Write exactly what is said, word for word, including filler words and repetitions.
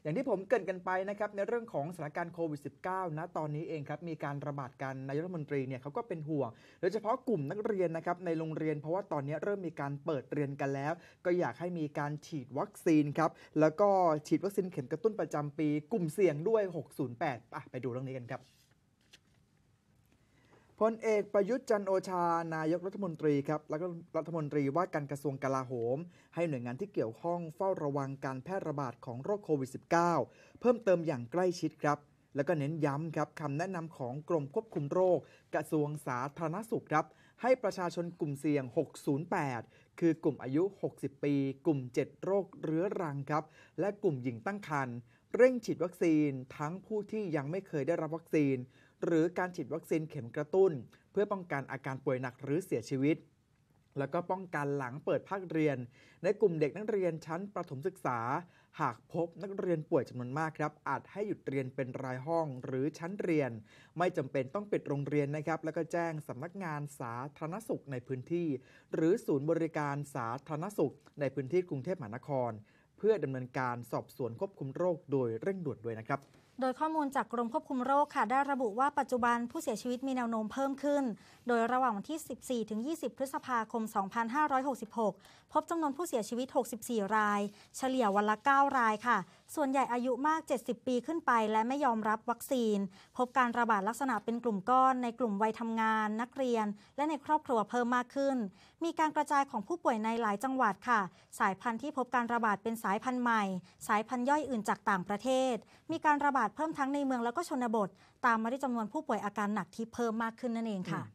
อย่างที่ผมเกริ่นกันไปนะครับในเรื่องของสถานการณ์โควิด สิบเก้า ณตอนนี้เองครับมีการระบาดกันนายกรัฐมนตรีเนี่ยเขาก็เป็นห่วงโดยเฉพาะกลุ่มนักเรียนนะครับในโรงเรียนเพราะว่าตอนนี้เริ่มมีการเปิดเรียนกันแล้วก็อยากให้มีการฉีดวัคซีนครับแล้วก็ฉีดวัคซีนเข็มกระตุ้นประจำปีกลุ่มเสี่ยงด้วยหกศูนย์แปดอ่ะไปดูเรื่องนี้กันครับพลเอกประยุทธ์จันทร์โอชานายกรัฐมนตรีครับแล้วก็รัฐมนตรีว่าการกระทรวงกลาโหมให้หน่วยงานที่เกี่ยวข้องเฝ้าระวังการแพร่ระบาดของโรคโควิด สิบเก้า เพิ่มเติมอย่างใกล้ชิดครับแล้วก็เน้นย้ำครับคำแนะนำของกรมควบคุมโรคกระทรวงสาธารณสุขครับให้ประชาชนกลุ่มเสี่ยงหกศูนย์แปดคือกลุ่มอายุหกสิบปีกลุ่มเจ็ดโรคเรื้อรังครับและกลุ่มหญิงตั้งครรภ์เร่งฉีดวัคซีนทั้งผู้ที่ยังไม่เคยได้รับวัคซีนหรือการฉีดวัคซีนเข็มกระตุ้นเพื่อป้องกันอาการป่วยหนักหรือเสียชีวิตแล้วก็ป้องกันหลังเปิดภาคเรียนในกลุ่มเด็กนักเรียนชั้นประถมศึกษาหากพบนักเรียนป่วยจำนวนมากครับอาจให้หยุดเรียนเป็นรายห้องหรือชั้นเรียนไม่จำเป็นต้องปิดโรงเรียนนะครับแล้วก็แจ้งสำนักงานสาธารณสุขในพื้นที่หรือศูนย์บริการสาธารณสุขในพื้นที่กรุงเทพมหานครเพื่อดำเนินการสอบสวนควบคุมโรคโดยเร่งด่วนด้วยนะครับโดยข้อมูลจากกรมควบคุมโรคค่ะได้ระบุว่าปัจจุบันผู้เสียชีวิตมีแนวโน้มเพิ่มขึ้นโดยระหว่างวันที่ สิบสี่ถึงยี่สิบ พฤษภาคม สองพันห้าร้อยหกสิบหก พบจำนวนผู้เสียชีวิต หกสิบสี่ รายเฉลี่ยวันละ เก้า รายค่ะส่วนใหญ่อายุมาก เจ็ดสิบ ปีขึ้นไปและไม่ยอมรับวัคซีนพบการระบาดลักษณะเป็นกลุ่มก้อนในกลุ่มวัยทำงานนักเรียนและในครอบครัวเพิ่มมากขึ้นมีการกระจายของผู้ป่วยในหลายจังหวัดค่ะสายพันธุ์ที่พบการระบาดเป็นสายพันธุ์ใหม่สายพันธุ์ย่อยอื่นจากต่างประเทศมีการระบาดเพิ่มทั้งในเมืองแล้วก็ชนบทตามมาด้วยจำนวนผู้ป่วยอาการหนักที่เพิ่มมากขึ้นนั่นเองค่ะ